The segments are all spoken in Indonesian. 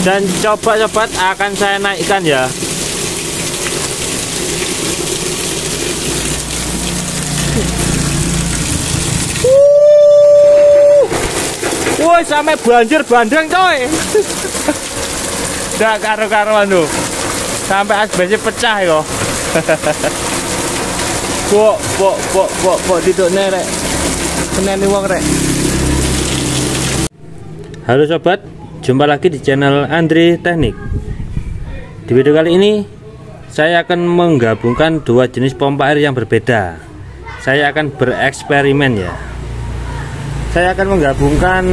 Dan coba sobat akan saya naikkan ya. Woi, sampai banjir bandeng coy. Nggak karo-karuan tuh. Sampai asbesnya pecah ya. Bok didukne rek. Keneni wong rek. Halo sobat, jumpa lagi di channel Andri Teknik. Di video kali ini saya akan menggabungkan dua jenis pompa air yang berbeda. Saya akan bereksperimen ya. Saya akan menggabungkan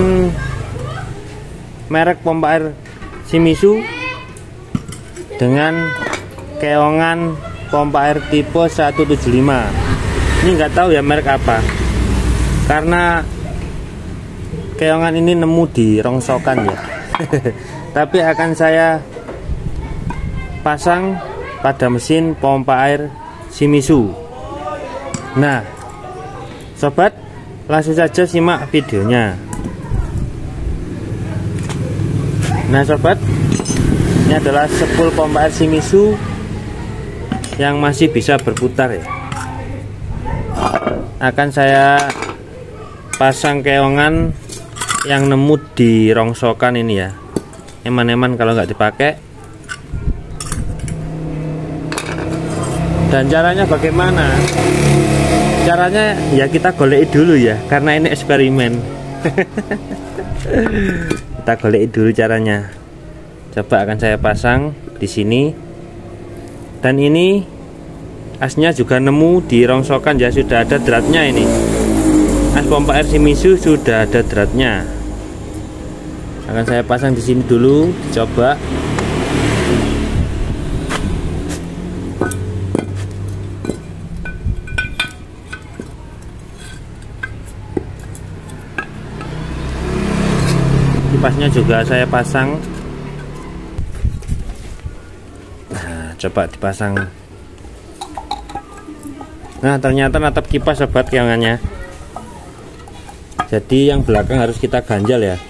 merek pompa air Shimizu dengan keongan pompa air tipe 175. Ini nggak tahu ya merek apa, karena keongan ini nemu di rongsokan ya. Tapi akan saya pasang pada mesin pompa air Shimizu. Nah sobat, langsung saja simak videonya. Nah sobat, ini adalah spool pompa air Shimizu yang masih bisa berputar ya. Akan saya pasang keongan yang nemu di rongsokan ini ya. Eman-eman kalau nggak dipakai. Dan caranya bagaimana? Caranya ya kita golek dulu ya, karena ini eksperimen. Kita golek dulu caranya. Coba akan saya pasang di sini. Dan ini asnya juga nemu di rongsokan ya, sudah ada dratnya ini. As pompa air Shimizu sudah ada dratnya. Akan saya pasang di sini dulu, coba. Kipasnya juga saya pasang. Nah, coba dipasang. Nah, ternyata natap kipas sobat keongannya. Jadi yang belakang harus kita ganjal ya.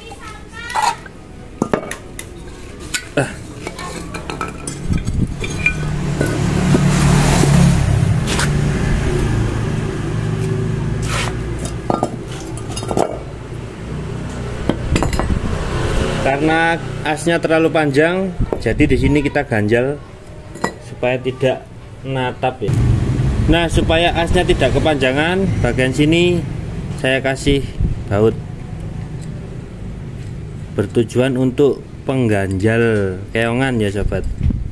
Karena asnya terlalu panjang, jadi di sini kita ganjal supaya tidak natap ya. Nah, supaya asnya tidak kepanjangan, bagian sini saya kasih baut bertujuan untuk pengganjal keongan ya sobat,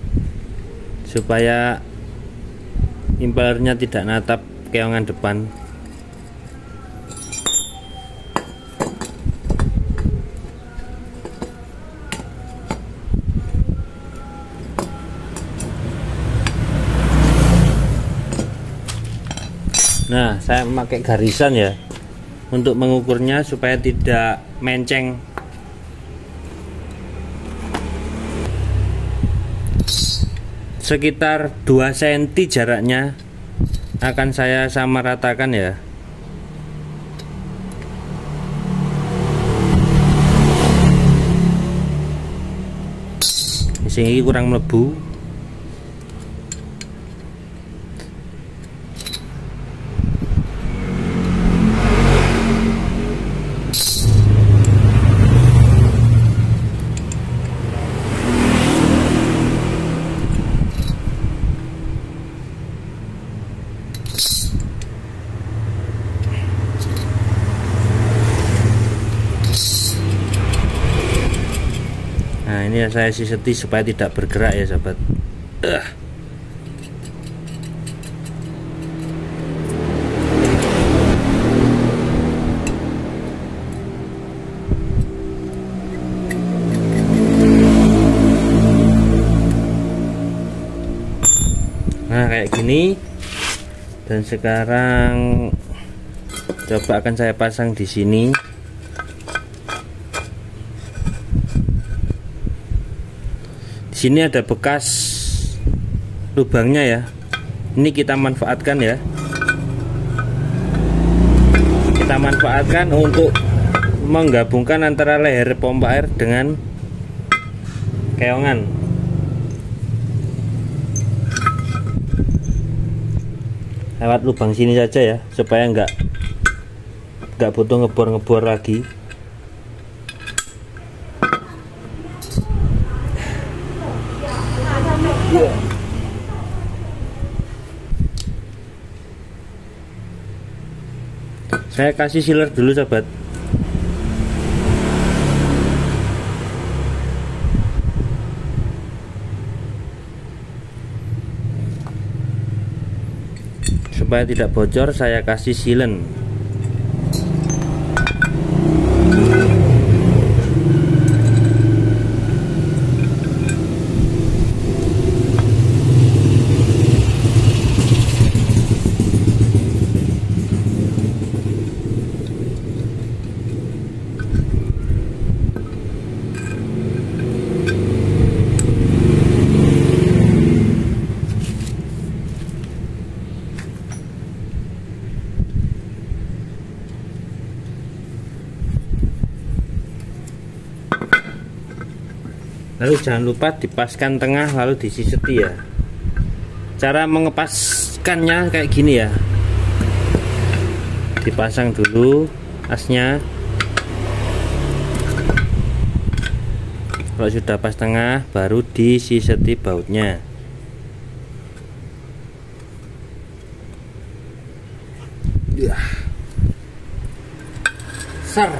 supaya impelernya tidak natap keongan depan. Nah, saya memakai garisan ya untuk mengukurnya supaya tidak menceng. Sekitar 2 cm jaraknya akan saya samaratakan ya. Di sini kurang melebu. Nah, ini ya saya siseti supaya tidak bergerak ya sobat. Nah, kayak gini. Dan sekarang coba akan saya pasang di sini. Di sini ada bekas lubangnya ya. Ini kita manfaatkan ya. Kita manfaatkan untuk menggabungkan antara leher pompa air dengan keongan. Lewat lubang sini saja ya, supaya nggak butuh ngebor lagi. Saya kasih sealer dulu sobat. Supaya tidak bocor, saya kasih silen. Lalu jangan lupa dipaskan tengah, lalu disiseti ya. Cara mengepaskannya kayak gini ya. Dipasang dulu asnya. Kalau sudah pas tengah, baru disiseti bautnya. Ya. Ser.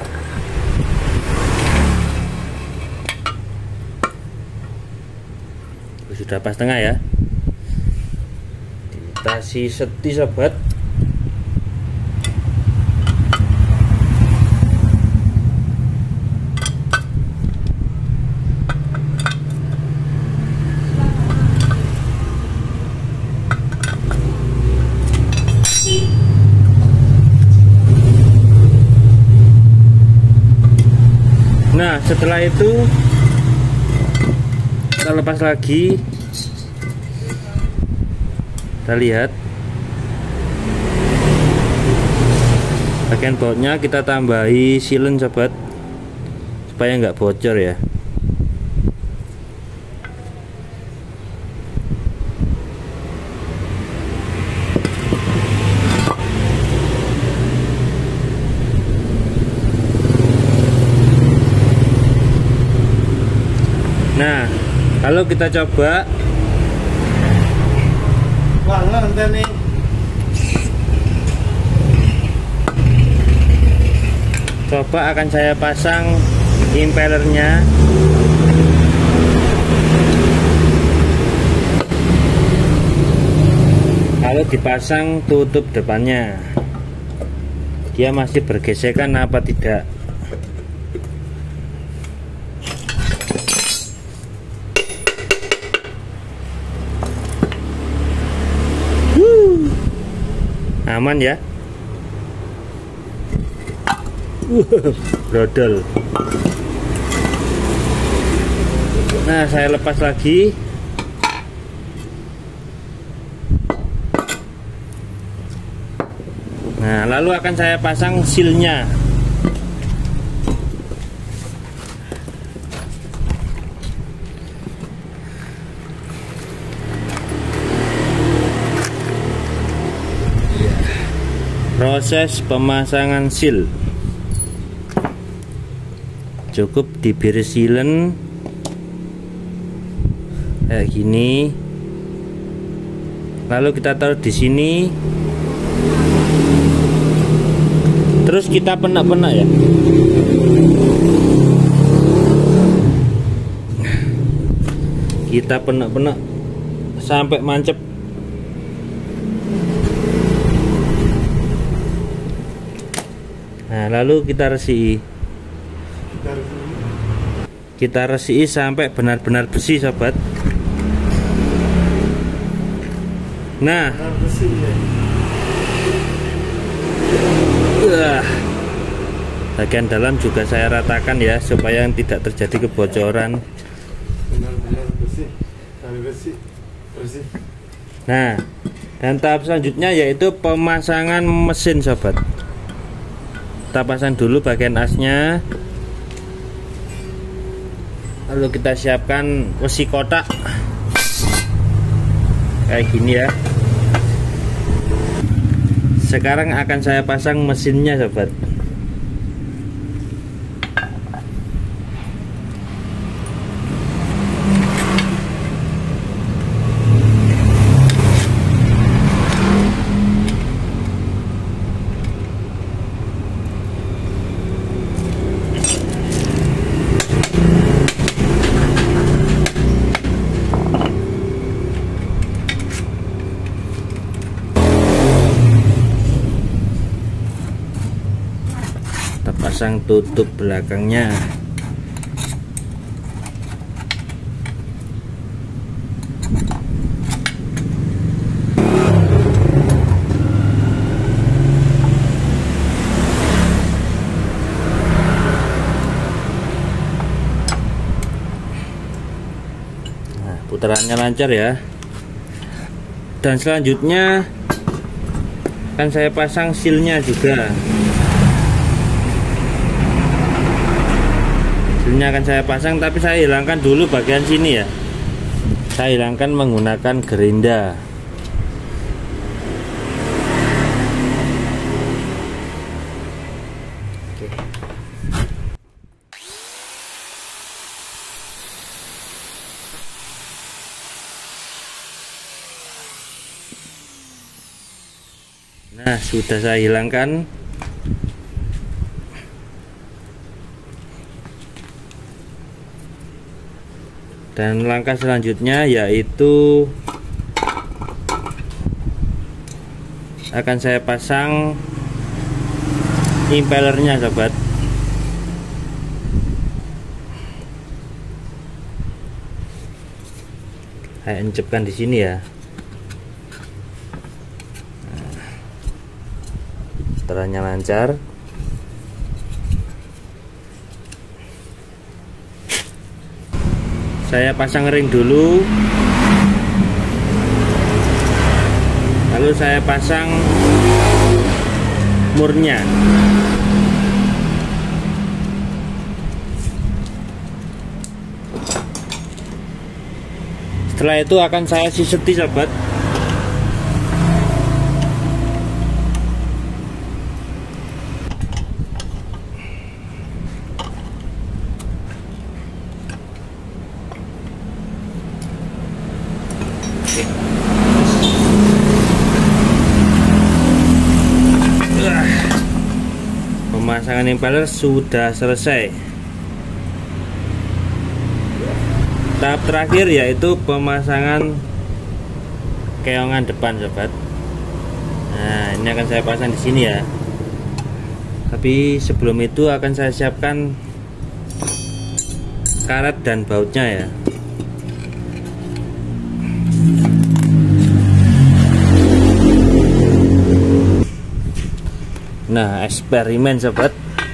Sudah pas tengah ya, kita siseti sobat. Nah setelah itu kita lepas lagi. Kita lihat bagian bautnya, kita tambahi silen sobat, supaya nggak bocor ya. Nah kalau kita coba, coba akan saya pasang impellernya. Kalau dipasang tutup depannya, dia masih bergesekan apa tidak? Aman ya. Brodol. Nah saya lepas lagi. Nah lalu akan saya pasang sealnya. Proses pemasangan seal cukup diberi silen kayak gini, lalu kita taruh di sini, terus kita penak-penak ya. Kita penak-penak sampai mancep. Nah lalu kita resiki. Kita resiki sampai benar-benar bersih sobat. Nah bagian dalam juga saya ratakan ya, supaya tidak terjadi kebocoran. Benar-benar bersih, bersih. Nah dan tahap selanjutnya yaitu pemasangan mesin sobat. Kita pasang dulu bagian asnya. Lalu kita siapkan besi kotak kayak gini ya. Sekarang akan saya pasang mesinnya sobat. Kita pasang tutup belakangnya. Nah, putarannya lancar ya. Dan selanjutnya akan saya pasang sealnya juga. Sealnya akan saya pasang, tapi saya hilangkan dulu bagian sini ya. Saya hilangkan menggunakan gerinda. Oke. Nah, sudah saya hilangkan. Dan langkah selanjutnya yaitu akan saya pasang impellernya sobat. Saya encepkan di sini ya. Putarannya lancar. Saya pasang ring dulu, lalu saya pasang murnya. Setelah itu akan saya siseti sobat. Pemasangan impeller sudah selesai. Tahap terakhir yaitu pemasangan keongan depan sobat. Nah, ini akan saya pasang di sini ya. Tapi sebelum itu akan saya siapkan karet dan bautnya ya. Nah, eksperimen sobat.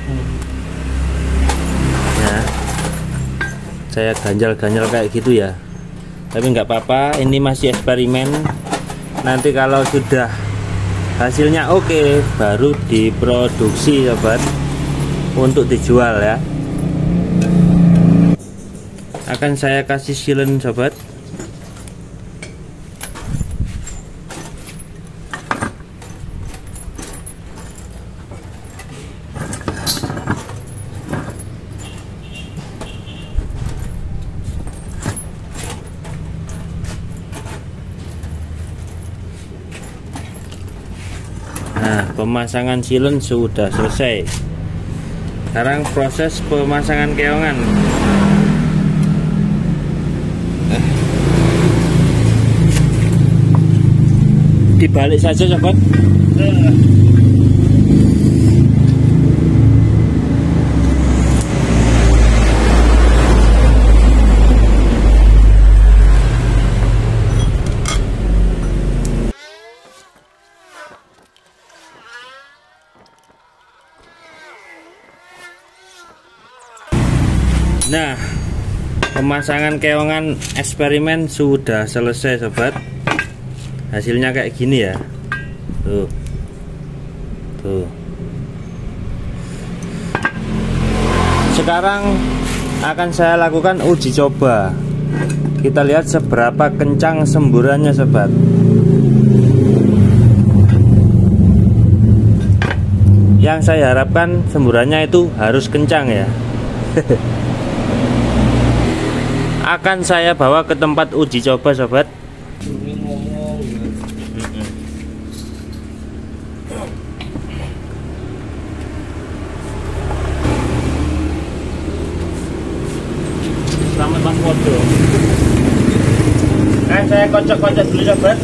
Nah, saya ganjal-ganjal kayak gitu ya. Tapi nggak apa-apa, ini masih eksperimen. Nanti kalau sudah hasilnya oke, baru diproduksi sobat, untuk dijual ya. Akan saya kasih sealant sobat. Nah, pemasangan sealant sudah selesai. Sekarang proses pemasangan keongan. Dibalik saja sobat. Nah, pemasangan keongan eksperimen sudah selesai sobat. Hasilnya kayak gini ya. Tuh. Tuh. Sekarang akan saya lakukan uji coba. Kita lihat seberapa kencang semburannya sobat. Yang saya harapkan semburannya itu harus kencang ya. Akan saya bawa ke tempat uji coba sobat. Selamat Mas Wodo. Saya kocok-kocok dulu sobat.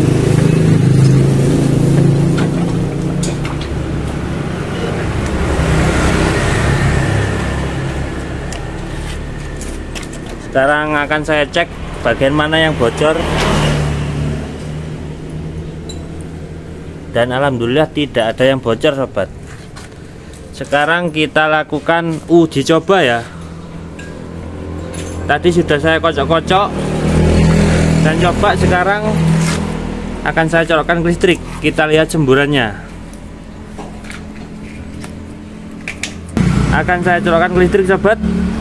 Sekarang akan saya cek bagian mana yang bocor. Dan alhamdulillah tidak ada yang bocor sobat. Sekarang kita lakukan uji coba ya. Tadi sudah saya kocok-kocok dan coba sekarang akan saya colokkan ke listrik. Kita lihat semburannya. Akan saya colokkan ke listrik sobat.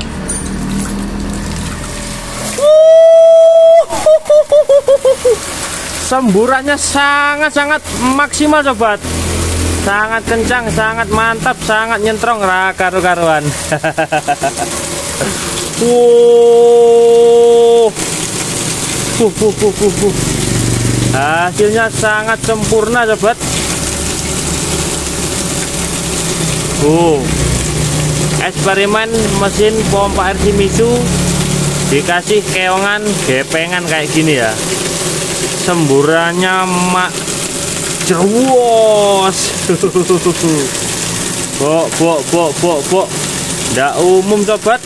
Semburannya sangat-sangat maksimal sobat. Sangat kencang, sangat mantap, sangat nyentrong, karu-karuan. Hasilnya sangat sempurna sobat. Eksperimen mesin pompa air Shimizu dikasih keongan gepengan kayak gini ya. Semburannya jerwos. Bok. Nggak umum sobat.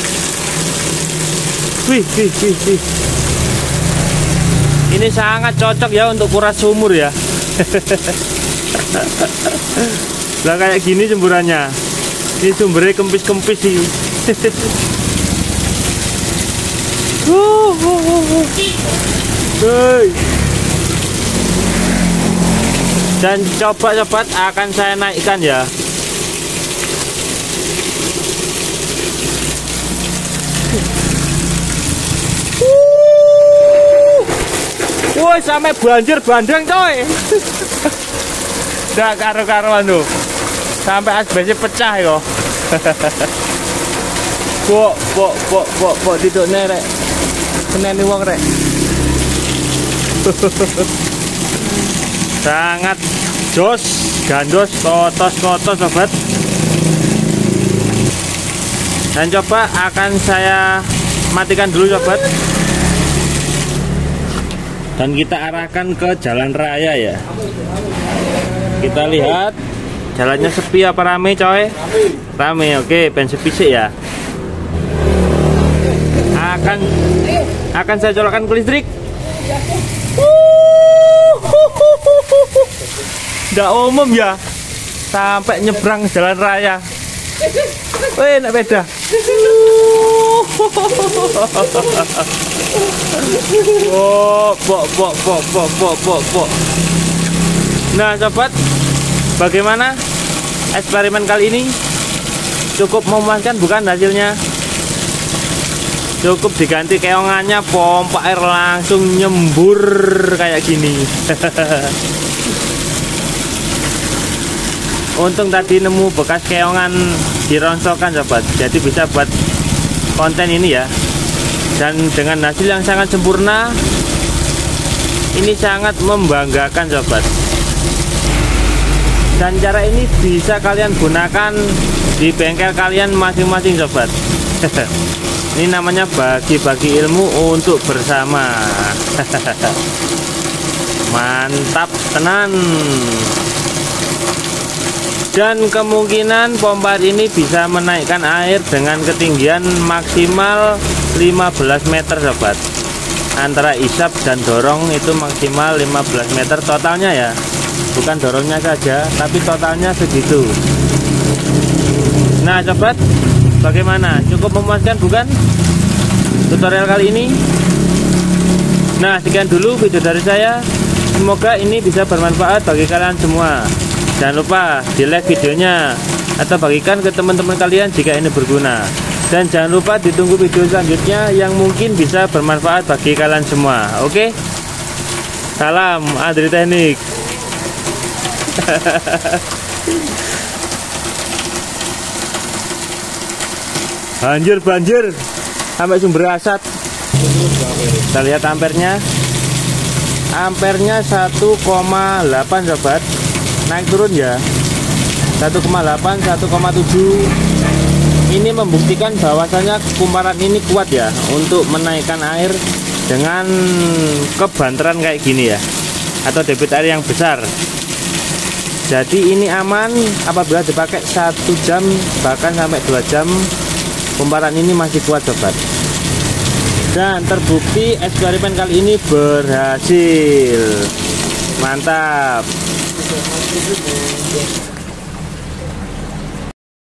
Wih. Ini sangat cocok ya untuk kuras sumur ya. Lah kayak gini semburannya. Ini sumbernya kempis-kempis sih. Dan coba sobat akan saya naikkan ya. Woi, sampai banjir bandang coy. Dah karo-karuan tuh. Sampai asbesnya pecah ya. Bok tiduknya rek. Keneni wong rek. Sangat jos, gandos, kotos sobat. Dan coba akan saya matikan dulu sobat. Dan kita arahkan ke jalan raya ya. Kita lihat jalannya sepi apa rame coy? Rame, oke, ben sepi sih ya. Akan saya colokkan ke listrik. Nggak umum ya. Sampai nyebrang jalan raya. Wih, nak beda. Bok. Nah sobat, bagaimana eksperimen kali ini? Cukup memuaskan bukan hasilnya? Cukup diganti keongannya, pompa air langsung nyembur kayak gini. Untung tadi nemu bekas keongan dirongsokan sobat, jadi bisa buat konten ini ya. Dan dengan hasil yang sangat sempurna, ini sangat membanggakan sobat. Dan cara ini bisa kalian gunakan di bengkel kalian masing-masing sobat. Ini namanya bagi-bagi ilmu untuk bersama. Mantap tenan. Dan kemungkinan pompa ini bisa menaikkan air dengan ketinggian maksimal 15 meter sobat. Antara isap dan dorong itu maksimal 15 meter totalnya ya. Bukan dorongnya saja, tapi totalnya segitu. Nah sobat, bagaimana? Cukup memuaskan bukan tutorial kali ini? Nah sekian dulu video dari saya. Semoga ini bisa bermanfaat bagi kalian semua. Jangan lupa di like videonya atau bagikan ke teman-teman kalian jika ini berguna. Dan jangan lupa ditunggu video selanjutnya yang mungkin bisa bermanfaat bagi kalian semua. Oke? Salam Andri Teknik. Banjir sampai sumber asap. Kita lihat ampernya. Ampernya 1,8 sobat. Naik turun ya. 1,8, 1,7. Ini membuktikan bahwasanya kumparan ini kuat ya untuk menaikkan air dengan kebanteran kayak gini ya, atau debit air yang besar. Jadi ini aman apabila dipakai 1 jam bahkan sampai 2 jam, kumparan ini masih kuat sobat. Dan terbukti eksperimen kali ini berhasil. Mantap.